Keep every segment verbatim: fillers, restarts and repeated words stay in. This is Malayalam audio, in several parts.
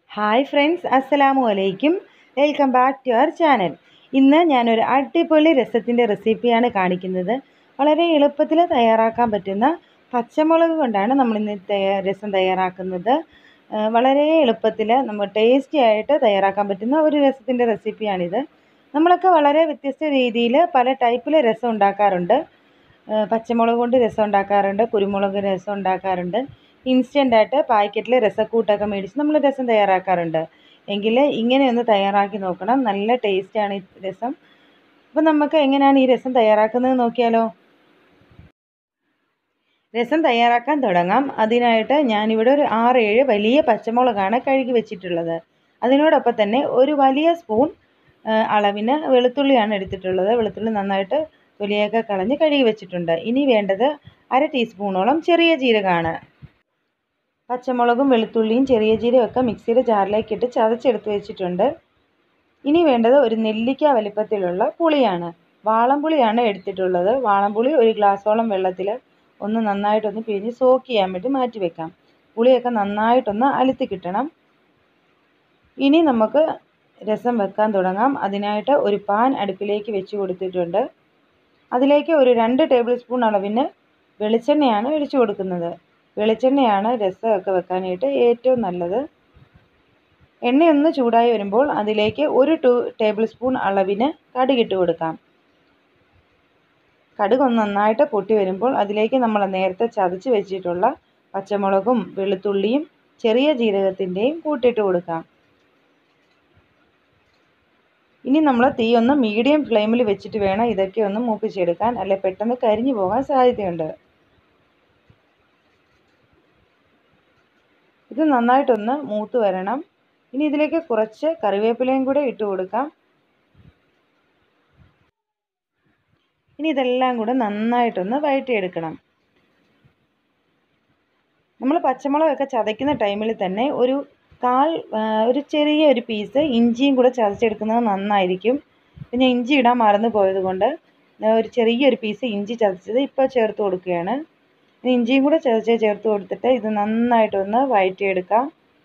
ഹായ് ഫ്രണ്ട്സ്, അസ്സലാമു അലൈക്കും. Welcome back to our channel. ഇന്ന് ഞാനൊരു അടിപൊളി രസത്തിൻ്റെ റെസിപ്പിയാണ് കാണിക്കുന്നത്. വളരെ എളുപ്പത്തിൽ തയ്യാറാക്കാൻ പറ്റുന്ന പച്ചമുളക് കൊണ്ടാണ് നമ്മളിന്ന് രസം തയ്യാറാക്കുന്നത്. വളരെ എളുപ്പത്തിൽ നമ്മൾ ടേസ്റ്റി ആയിട്ട് തയ്യാറാക്കാൻ പറ്റുന്ന ഒരു രസത്തിൻ്റെ റെസിപ്പിയാണിത്. നമ്മളൊക്കെ വളരെ വ്യത്യസ്ത രീതിയിൽ പല ടൈപ്പിൽ രസം ഉണ്ടാക്കാറുണ്ട്. പച്ചമുളക് കൊണ്ട് രസം ഉണ്ടാക്കാറുണ്ട്, കുരുമുളക് രസം ഉണ്ടാക്കാറുണ്ട്, ഇൻസ്റ്റൻ്റായിട്ട് പാക്കറ്റിൽ രസക്കൂട്ടൊക്കെ മേടിച്ച് നമ്മൾ രസം തയ്യാറാക്കാറുണ്ട്. എങ്കിൽ ഇങ്ങനെ ഒന്ന് തയ്യാറാക്കി നോക്കണം, നല്ല ടേസ്റ്റാണ് ഈ രസം. അപ്പോൾ നമുക്ക് എങ്ങനെയാണ് ഈ രസം തയ്യാറാക്കുന്നത് നോക്കിയാലോ. രസം തയ്യാറാക്കാൻ തുടങ്ങാം. അതിനായിട്ട് ഞാനിവിടെ ഒരു ആറേഴ് വലിയ പച്ചമുളകാണ് കഴുകി വെച്ചിട്ടുള്ളത്. അതിനോടൊപ്പം തന്നെ ഒരു വലിയ സ്പൂൺ അളവിന് വെളുത്തുള്ളിയാണ് എടുത്തിട്ടുള്ളത്. വെളുത്തുള്ളി നന്നായിട്ട് തൊലിയൊക്കെ കളഞ്ഞ് കഴുകി വെച്ചിട്ടുണ്ട്. ഇനി വേണ്ടത് അര ടീസ്പൂണോളം ചെറിയ ജീരകമാണ്. പച്ചമുളകും വെളുത്തുള്ളിയും ചെറിയ ജീരകമൊക്കെ മിക്സിയുടെ ജാറിലേക്ക് ഇട്ട് ചതച്ചെടുത്ത് വെച്ചിട്ടുണ്ട്. ഇനി വേണ്ടത് ഒരു നെല്ലിക്ക വലിപ്പത്തിലുള്ള പുളിയാണ്. വാളംപുളിയാണ് എടുത്തിട്ടുള്ളത്. വാളംപുളി ഒരു ഗ്ലാസോളം വെള്ളത്തിൽ ഒന്ന് നന്നായിട്ടൊന്ന് പിഴിഞ്ഞ് സോക്ക് ചെയ്യാൻ വേണ്ടി മാറ്റി വെക്കാം. പുളിയൊക്കെ നന്നായിട്ടൊന്ന് അലുത്തി കിട്ടണം. ഇനി നമുക്ക് രസം വെക്കാൻ തുടങ്ങാം. അതിനായിട്ട് ഒരു പാൻ അടുപ്പിലേക്ക് വെച്ച് കൊടുത്തിട്ടുണ്ട്. അതിലേക്ക് ഒരു രണ്ട് ടേബിൾ സ്പൂൺ അളവിന് വെളിച്ചെണ്ണയാണ് ഒഴിച്ചു കൊടുക്കുന്നത്. വെളിച്ചെണ്ണയാണ് രസമൊക്കെ വെക്കാനായിട്ട് ഏറ്റവും നല്ലത്. എണ്ണയൊന്ന് ചൂടായി വരുമ്പോൾ അതിലേക്ക് ഒരു ടു ടേബിൾ സ്പൂൺ അളവിന് കടുകിട്ട് കൊടുക്കാം. കടുക് ഒന്ന് നന്നായിട്ട് പൊട്ടി വരുമ്പോൾ അതിലേക്ക് നമ്മൾ നേരത്തെ ചതച്ച് വെച്ചിട്ടുള്ള പച്ചമുളകും വെളുത്തുള്ളിയും ചെറിയ ജീരകത്തിൻ്റെയും കൂട്ടിയിട്ട് കൊടുക്കാം. ഇനി നമ്മൾ തീ ഒന്ന് മീഡിയം ഫ്ലെയിമിൽ വെച്ചിട്ട് വേണം ഇതൊക്കെ ഒന്ന് മൂപ്പിച്ചെടുക്കാൻ, അല്ലെ പെട്ടെന്ന് കരിഞ്ഞു പോകാൻ സാധ്യതയുണ്ട്. ഇത് നന്നായിട്ടൊന്ന് മൂത്ത് വരണം. ഇനി ഇതിലേക്ക് കുറച്ച് കറിവേപ്പിലയും കൂടെ ഇട്ട് കൊടുക്കാം. ഇനി ഇതെല്ലാം കൂടെ നന്നായിട്ടൊന്ന് വഴറ്റിയെടുക്കണം. നമ്മൾ പച്ചമുളകൊക്കെ ചതയ്ക്കുന്ന ടൈമിൽ തന്നെ ഒരു കാൽ ഒരു ചെറിയ ഒരു പീസ് ഇഞ്ചിയും കൂടെ ചതച്ചെടുക്കുന്നത് നന്നായിരിക്കും. പിന്നെ ഇഞ്ചി ഇടാൻ മറന്നു പോയത് കൊണ്ട് ഒരു ചെറിയൊരു പീസ് ഇഞ്ചി ചതച്ചത് ഇപ്പോൾ ചേർത്ത് കൊടുക്കുകയാണ്. ഇഞ്ചിയും കൂടെ ചതച്ച് ചേർത്ത് കൊടുത്തിട്ട് ഇത് നന്നായിട്ടൊന്ന് വഴറ്റിയെടുക്കാം.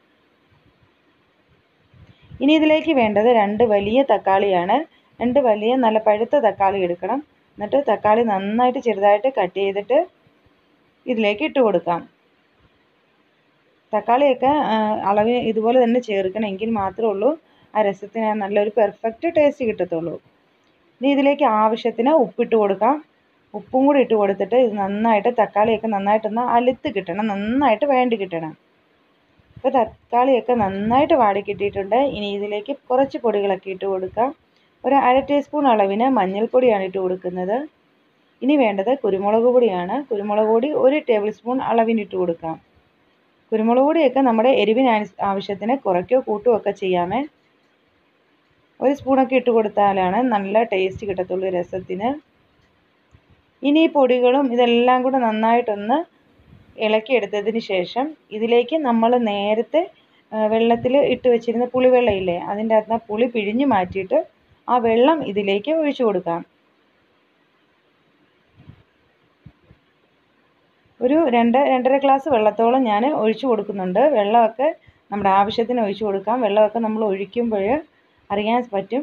ഇനി ഇതിലേക്ക് വേണ്ടത് രണ്ട് വലിയ തക്കാളിയാണ്. രണ്ട് വലിയ നല്ല പഴുത്ത തക്കാളി എടുക്കണം. എന്നിട്ട് തക്കാളി നന്നായിട്ട് ചെറുതായിട്ട് കട്ട് ചെയ്തിട്ട് ഇതിലേക്ക് ഇട്ട് കൊടുക്കാം. തക്കാളിയൊക്കെ അളവ് ഇതുപോലെ തന്നെ ചേർക്കണം, എങ്കിൽ മാത്രമേ ഉള്ളൂ ആ രസത്തിന് നല്ലൊരു പെർഫെക്റ്റ് ടേസ്റ്റ് കിട്ടത്തുള്ളൂ. ഇനി ഇതിലേക്ക് ആവശ്യത്തിന് ഉപ്പിട്ട് കൊടുക്കാം. ഉപ്പും കൂടി ഇട്ട് കൊടുത്തിട്ട് ഇത് നന്നായിട്ട് തക്കാളിയൊക്കെ നന്നായിട്ടൊന്ന് അലുത്ത് കിട്ടണം, നന്നായിട്ട് വേണ്ടി കിട്ടണം. ഇപ്പോൾ തക്കാളിയൊക്കെ നന്നായിട്ട് വാടി കിട്ടിയിട്ടുണ്ട്. ഇനി ഇതിലേക്ക് കുറച്ച് പൊടികളൊക്കെ ഇട്ട് കൊടുക്കാം. ഒരു അര ടീസ്പൂൺ അളവിന് മഞ്ഞൾപ്പൊടിയാണ് ഇട്ട് കൊടുക്കുന്നത്. ഇനി വേണ്ടത് കുരുമുളക് പൊടിയാണ്. കുരുമുളക് പൊടി ഒരു ടേബിൾ സ്പൂൺ അളവിന് ഇട്ട് കൊടുക്കാം. കുരുമുളക് പൊടിയൊക്കെ നമ്മുടെ എരിവിന് ആവശ്യത്തിന് കുറയ്ക്കുകയോ കൂട്ടുകയോ ഒക്കെ ചെയ്യാമേ. ഒരു സ്പൂണൊക്കെ ഇട്ട് കൊടുത്താലാണ് നല്ല ടേസ്റ്റ് കിട്ടത്തുള്ളൂ രസത്തിന്. ഇനി ഈ പൊടികളും ഇതെല്ലാം കൂടെ നന്നായിട്ടൊന്ന് ഇളക്കിയെടുത്തതിന് ശേഷം ഇതിലേക്ക് നമ്മൾ നേരത്തെ വെള്ളത്തിൽ ഇട്ട് വെച്ചിരുന്ന പുളിവെള്ളം ഇല്ലേ, അതിൻ്റെ അകത്ത് പുളി പിഴിഞ്ഞ് മാറ്റിയിട്ട് ആ വെള്ളം ഇതിലേക്ക് ഒഴിച്ചു കൊടുക്കാം. ഒരു രണ്ട് രണ്ടര ഗ്ലാസ് വെള്ളത്തോളം ഞാൻ ഒഴിച്ചു കൊടുക്കുന്നുണ്ട്. വെള്ളമൊക്കെ നമ്മുടെ ആവശ്യത്തിന് ഒഴിച്ചു കൊടുക്കാം. വെള്ളമൊക്കെ നമ്മൾ ഒഴിക്കുമ്പോൾ അറിയാൻ പറ്റും.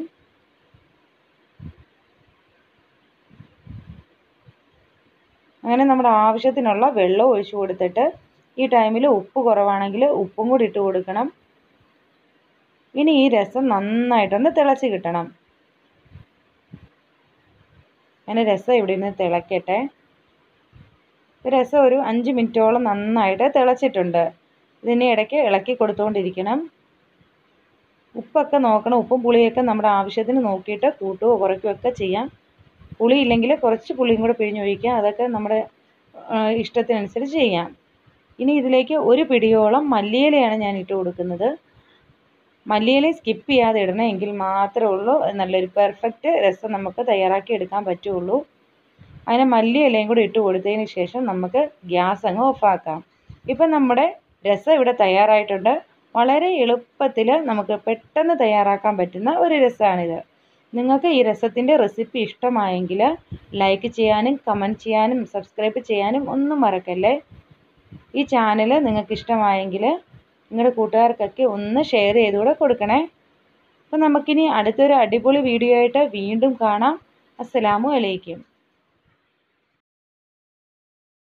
അങ്ങനെ നമ്മുടെ ആവശ്യത്തിനുള്ള വെള്ളം ഒഴിച്ചു കൊടുത്തിട്ട് ഈ ടൈമിൽ ഉപ്പ് കുറവാണെങ്കിൽ ഉപ്പും കൂടി ഇട്ട് കൊടുക്കണം. ഇനി ഈ രസം നന്നായിട്ടൊന്ന് തിളച്ച് കിട്ടണം. അങ്ങനെ രസം ഇവിടെ നിന്ന് തിളക്കട്ടെ. രസം ഒരു അഞ്ച് മിനിറ്റോളം നന്നായിട്ട് തിളച്ചിട്ടുണ്ട്. ഇതിനെ ഇടയ്ക്ക് ഇളക്കി കൊടുത്തുകൊണ്ടിരിക്കണം. ഉപ്പൊക്കെ നോക്കണം. ഉപ്പും പുളിയൊക്കെ നമ്മുടെ ആവശ്യത്തിന് നോക്കിയിട്ട് കൂട്ടുകയോ കുറയ്ക്കുകയോ ഒക്കെ ചെയ്യാം. പുളി ഇല്ലെങ്കിൽ കുറച്ച് പുളിയും കൂടെ പിഴിഞ്ഞൊഴിക്കുക. അതൊക്കെ നമ്മുടെ ഇഷ്ടത്തിനനുസരിച്ച് ചെയ്യാം. ഇനി ഇതിലേക്ക് ഒരു പിടിയോളം മല്ലിയിലയാണ് ഞാൻ ഇട്ട് കൊടുക്കുന്നത്. മല്ലിയില സ്കിപ്പ് ചെയ്യാതെ ഇടണം, എങ്കിൽ മാത്രമേ ഉള്ളൂ നല്ലൊരു പെർഫെക്റ്റ് രസം നമുക്ക് തയ്യാറാക്കി എടുക്കാൻ പറ്റുള്ളൂ. അതിന് മല്ലിയിലയും കൂടി ഇട്ട് കൊടുത്തതിന് ശേഷം നമുക്ക് ഗ്യാസ് അങ്ങ് ഓഫാക്കാം. ഇപ്പം നമ്മുടെ രസം ഇവിടെ തയ്യാറായിട്ടുണ്ട്. വളരെ എളുപ്പത്തിൽ നമുക്ക് പെട്ടെന്ന് തയ്യാറാക്കാൻ പറ്റുന്ന ഒരു രസമാണിത്. നിങ്ങൾക്ക് ഈ രസത്തിൻ്റെ റെസിപ്പി ഇഷ്ടമായെങ്കിൽ ലൈക്ക് ചെയ്യാനും കമൻറ്റ് ചെയ്യാനും സബ്സ്ക്രൈബ് ചെയ്യാനും ഒന്നും മറക്കല്ലേ. ഈ ചാനൽ നിങ്ങൾക്ക് ഇഷ്ടമായെങ്കിൽ നിങ്ങളുടെ കൂട്ടുകാർക്കൊക്കെ ഒന്ന് ഷെയർ ചെയ്ത് കൂടെ കൊടുക്കണേ. അപ്പോൾ നമുക്കിനി അടുത്തൊരു അടിപൊളി വീഡിയോ ആയിട്ട് വീണ്ടും കാണാം. അസ്സലാമു അലൈക്കും.